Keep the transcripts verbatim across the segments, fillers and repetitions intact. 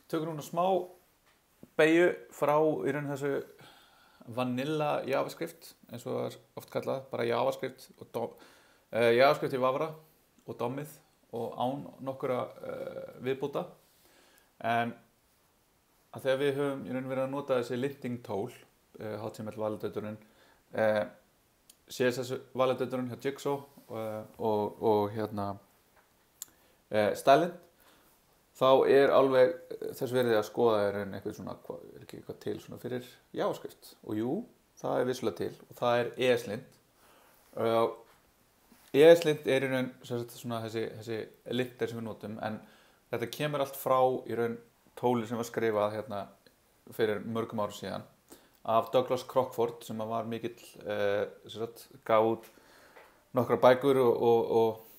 tökum núna smá beygju frá í raun þessu vanilla JavaScript eins og það er oft kallað, bara JavaScript og dom, uh, JavaScript í vafra og dommið og án nokkura uh, viðbóta. En að þegar við höfum í raun verið að nota þessi linting tool, uh, H T M L validatorinn, uh, C S S validatorinn hjá Jigsaw uh, og, og hérna uh, Stylint, þá er alveg þess verið að skoða er eitthvað svona, hvað, er ekki eitthvað til svona fyrir JavaScript. Og jú, það er vissulega til og það er ESLint. Uh, ESLint er í raun svona þessi, þessi linter sem við notum, en þetta kemur allt frá í raun tóli sem var skrifað hérna fyrir mörgum árum síðan af Douglas Crockford sem var mikill, uh, sem sagt, gaf út nokkra bækur og, og,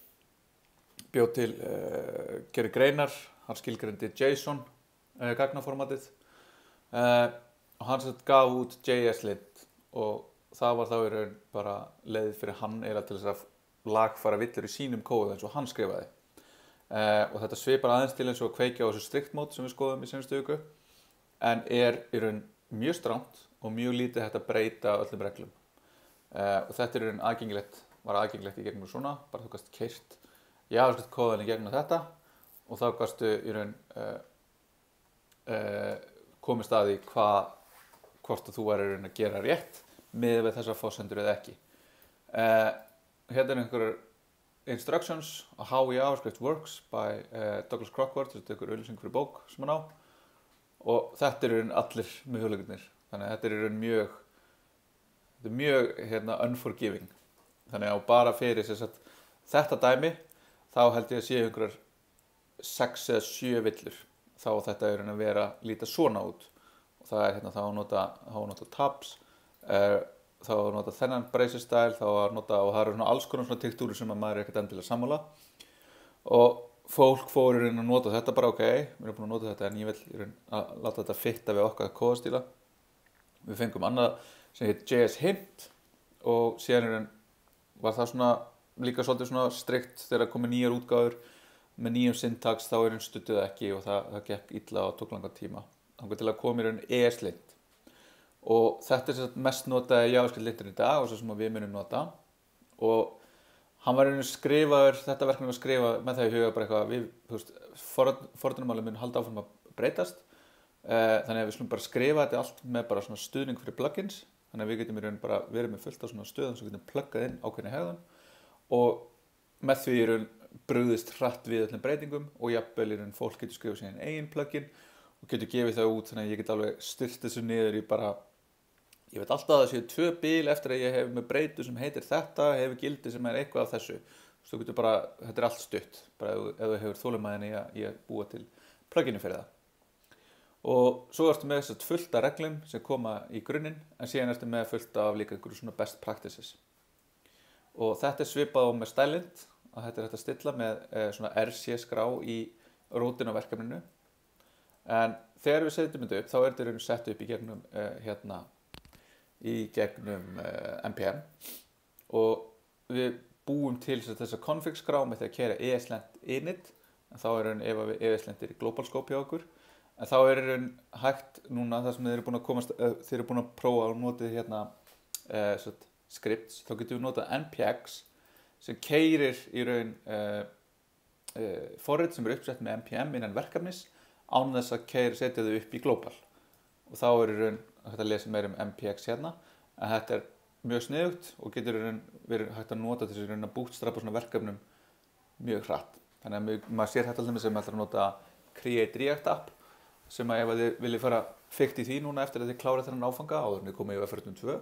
og bjóð til, uh, gerir greinar. Hann skilgreindi JSON uh, gagnaformatið uh, og hann sett gaf út JSLint og það var þá í raun bara leið fyrir hann eða til þess að lagfæra villur í sínum kóðu eins og hann skrifaði. Uh, og þetta svipar aðeins til eins og kveikja á þessu strict mode sem við skoðum í senastu viku, en er í raun mjög strangt og mjög lítið hægt að breyta öllum reglum. Uh, og þetta er í raun aðgengilegt, var aðgengilegt í gegnum svona, bara þú gast keyrt JavaScript kóðan í gegnum þetta. Og þá gastu í raun uh, uh, komist að því hvað, hvort þú væri að gera rétt með við þessar forsendur eða ekki. Uh, hérna er einhverjar instructions on how JavaScript works by uh, Douglas Crockford, þetta er einhver auglýsing fyrir bók sem hann á. Og þetta er í raun allir möguleikarnir. Þannig að þetta er í raun mjög, þetta er mjög hérna, unforgiving. Þannig að bara fyrir þess að þetta dæmi, þá held ég að sé einhverjar sex eða sjö villur, þá þetta er að vera líta svona út og það er hérna þá að nota, þá að nota tabs, uh, þá að nota þennan bracer style, þá að nota og það eru svona alls konar svona tektúrur sem að maður er ekkert endilega sammála og fólk fór í raun að nota þetta bara ok, við erum búin að nota þetta en ég vil í raun að láta þetta fitta við okkar kóðastíla. Við fengum annað sem heit J S Hint og síðan í raun var það svona líka svolítið svona strikt þegar komið nýjar útgáfur með nýjum syntax, þá er einn stuttuð ekki og það, það gekk illa og tók langan tíma. Þannig til að koma í raun ESLint. Og þetta er mest notaði JavaScript linturinn í dag og svo sem við munum nota. Og hann var í raun skrifaður, þetta verkefni var skrifað með það í huga bara eitthvað, við, þú veist, fordunumálið mun halda áfram að breytast. Þannig að við slum bara skrifa þetta allt með bara svona stuðning fyrir plugins. Þannig að við getum í raun bara verið með fullt af svona stöðum sem við getum pluggað inn ákveðna hegðun. Og með því í raun brugðist hratt við öllum breytingum og jafnvel í raun fólk getur skrifað sín eigin plugin og getur gefið það út, þannig að ég get alveg styrt þessu niður í bara, ég veit alltaf að það séu tvö bil eftir að ég hef með breytu sem heitir þetta, hefur gildi sem er eitthvað af þessu. Þú getur bara, þetta er allt stutt, bara ef, ef þú hefur þolinmæðinni í að, að búa til pluginu fyrir það. Og svo ertu með þess að fullt af reglum sem koma í grunninn, en síðan ertu með fullt af líka einhverju svona best practices. Og þetta er svipað á með Stylint, að þetta er hægt að stilla með eh, svona R C skrá í rótin á verkefninu. En þegar við setjum þetta upp, þá er þetta raun sett upp í gegnum, eh, hérna, í gegnum eh, N P M. Og við búum til þessa config skrá með því að keyra ESLint init, en þá er raun ef ESLint er í global scope hjá okkur. En þá er raun hægt núna, það sem þið eru búin að komast, eh, þið eru búin að prófa og notið hérna eh, svona, scripts, þá getum við notað npx sem keyrir í raun uh, uh, forrit sem er uppsett með N P M innan verkefnis án þess að keyra setja þau upp í global. Og þá er í raun hægt að lesa meira um npx hérna, en þetta er mjög sniðugt og getur í raun verið hægt að nota þess að bootstrapa svona verkefnum mjög hratt. Þannig að mjög, maður sér þetta alltaf sem ætlar að nota Create React app sem að ef að þið viljið fara fikt í því núna eftir að þið klára þennan áfanga áður en þið komið í F fjörutíu og tvö.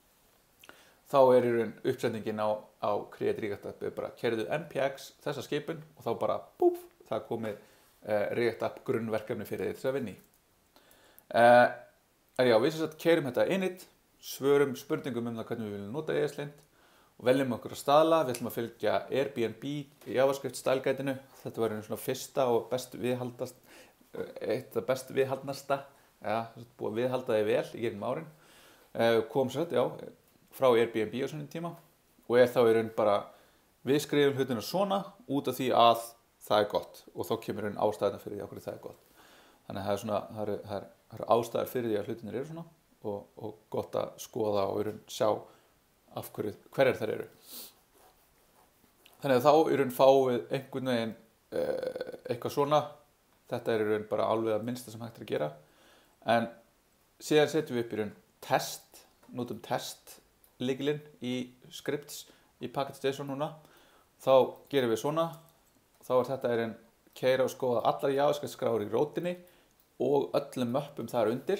Þá er í raun uppsetningin á, á Create React App bara keyrðu npx þessa skipun og þá bara búf, það er komið uh, React App grunnverkefni fyrir því þess að vinni. Uh, en já, við sem sagt keyrum þetta init, svörum spurningum um það hvernig við viljum nota ESLint og veljum okkur að staðla. Við ætlum að fylgja Airbnb í JavaScript stælgætinu. Þetta var einu svona fyrsta og best viðhaldast, eitt af best viðhaldnasta, ja, búið að viðhalda þið vel í gegnum árin. Uh, kom svo þetta, já, frá Airbnb á svona tíma og er þá í raun bara við skrifum hlutina svona út af því að það er gott og þá kemur raun ástæðina fyrir því okkur það er gott. þannig að það er svona það eru, það eru, það eru ástæður fyrir því að hlutinir eru svona og, og gott að skoða og í raun sjá af hverju, hverjar þær eru. Þannig að þá í raun fáum við einhvern veginn uh, eitthvað svona. Þetta er í raun bara alveg að minnsta sem hægt er að gera. En síðan setjum við upp í raun test, notum test lykilinn í scripts í package.json núna. Þá gerum við svona. Þá er þetta í raun keyra og skoða allar JavaScript skráir í rótinni og öllum möppum þar undir.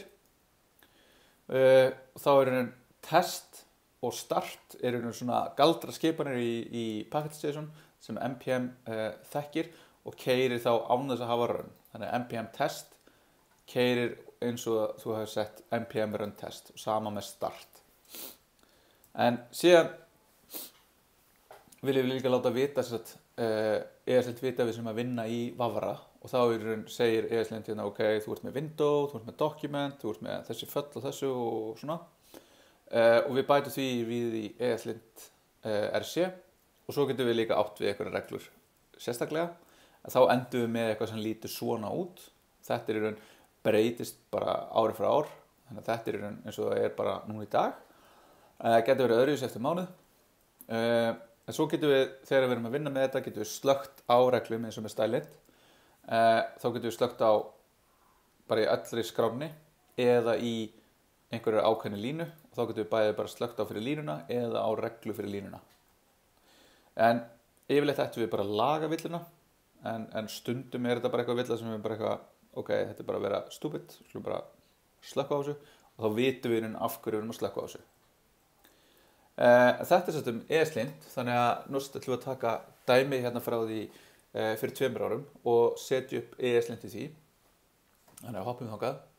Uh, þá er í raun test og start er í raun svona galdra skipanir í, í package.json sem npm uh, þekkir og keyrir þá án þess að hafa run. Þannig að npm test keyrir eins og þú hefur sett npm run test og sama með start. En síðan viljum við líka láta vita að uh, ESLint vita við sem að vinna í Vavra og þá í raun segir ESLint hérna ok, þú ert með window, þú ert með document, þú ert með þessi föll og þessu og svona. Uh, og við bætum því við í ESLint uh, rc og svo getum við líka átt við einhverja reglur sérstaklega. Þá endum við með eitthvað sem lítur svona út. Þetta er í raun breytist bara ári frá ár. Þannig að þetta er í raun eins og það er bara núna í dag. Það uh, getur verið öðruvísi eftir mánuð. Uh, en svo getum við, þegar við erum að vinna með þetta, getum við slögt á reglum eins og með stylint. Uh, þá getum við slögt á bara í allri skránni eða í einhverju ákveðni línu. Og þá getum við bæðið bara slögt á fyrir línuna eða á reglu fyrir línuna. En yfirleitt ættum við bara að laga villuna. En, en stundum er þetta bara eitthvað villa sem við bara eitthvað, ok, þetta er bara að vera stupid, við slúum bara slökka á þessu og þá vitum við af hverju við erum að slökka á þessu. Uh, þetta er svolítið um ESLint, þannig að nú ætlum við að taka dæmi hérna frá því uh, fyrir tveimur árum og setja upp ESLint í því. Þannig að hoppum við þangað.